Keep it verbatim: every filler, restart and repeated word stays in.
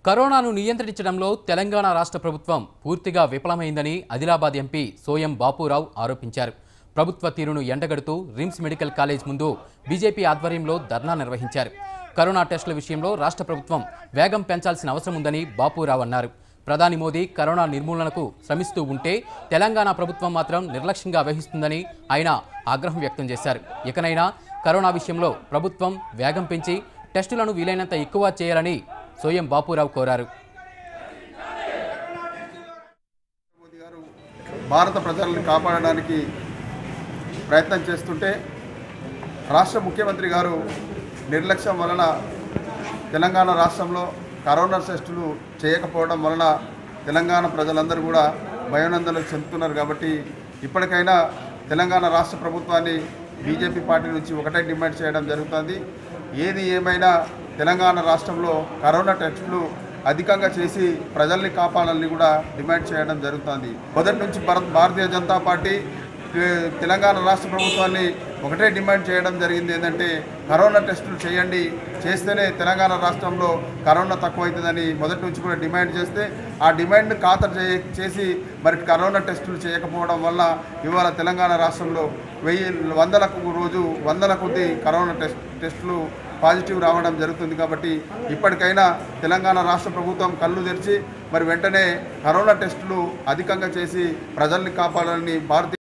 కరోనాను నియంత్రించడంలో తెలంగాణ రాష్ట్ర ప్రభుత్వం పూర్తిగా విఫలమైందని ఆదిలాబాద్ ఎంపీ సోయం బాపురావు ఆరోపించారు. ప్రభుత్వ తీరును ఎండగడుతూ రిమ్స్ మెడికల్ కాలేజ్ ముందు బీజేపీ ఆధ్వర్యంలో ధర్నా నిర్వహించారు. కరోనా టెస్టుల విషయంలో రాష్ట్ర ప్రభుత్వం వేగం పెంచాల్సిన అవసరం ఉందని బాపురావు అన్నారు. ప్రధాని మోదీ కరోనా నిర్మూలనకు శ్రమిస్తూ ఉంటే తెలంగాణ ప్రభుత్వం మాత్రం నిర్లక్ష్యంగా వహిస్తుందని ఆయన ఆగ్రహం వ్యక్తం చేశారు. ఇకనైనా కరోనా విషయంలో ప్రభుత్వం వేగం పెంచి టెస్టులను వీలైనంత ఎక్కువ చేయాలని సోయం బాపురావు కోరారు. మోదీ గారు భారత ప్రజలను కాపాడడానికి ప్రయత్నం చేస్తుంటే రాష్ట్ర ముఖ్యమంత్రి గారు నిర్లక్ష్యం వలన తెలంగాణ రాష్ట్రంలో కరోనా టెస్టులు చేయకపోవడం వలన తెలంగాణ ప్రజలందరూ కూడా భయోనందనలు చెందుతున్నారు. కాబట్టి ఇప్పటికైనా తెలంగాణ రాష్ట్ర ప్రభుత్వాన్ని బీజేపీ పార్టీ నుంచి ఒకటే డిమాండ్ చేయడం జరుగుతుంది. ఏది ఏమైనా తెలంగాణ రాష్ట్రంలో కరోనా టెస్టులు అధికంగా చేసి ప్రజల్ని కాపాడాలని కూడా డిమాండ్ చేయడం జరుగుతుంది. మొదటి నుంచి భారతీయ జనతా పార్టీ తెలంగాణ రాష్ట్ర ప్రభుత్వాన్ని ఒకటే డిమాండ్ చేయడం జరిగింది. ఏంటంటే కరోనా టెస్టులు చేయండి, చేస్తేనే తెలంగాణ రాష్ట్రంలో కరోనా తక్కువవుతుందని మొదటి నుంచి కూడా డిమాండ్ చేస్తే ఆ డిమాండ్ని ఖాతరు చేసి మరి కరోనా టెస్టులు చేయకపోవడం వల్ల ఇవాళ తెలంగాణ రాష్ట్రంలో వెయ్యి వందలకు రోజు వందల కొద్ది కరోనా టెస్ట్ టెస్టులు పాజిటివ్ రావడం జరుగుతుంది. కాబట్టి ఇప్పటికైనా తెలంగాణ రాష్ట్ర ప్రభుత్వం కళ్ళు తెరిచి మరి వెంటనే కరోనా టెస్టులు అధికంగా చేసి ప్రజల్ని కాపాడాలని భారతీయ